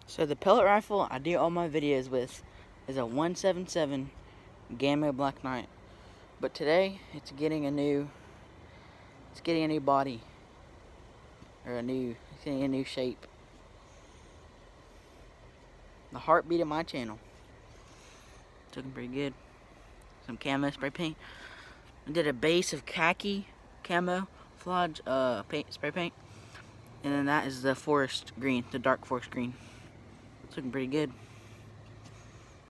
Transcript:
So the pellet rifle I do all my videos with is a 177 Gamma Black Knight, but today it's getting a new body, or it's getting a new shape. The heartbeat of my channel. It's looking pretty good. Some camo spray paint. I did a base of khaki camouflage spray paint, and then that is the forest green, the dark forest green. It's looking pretty good.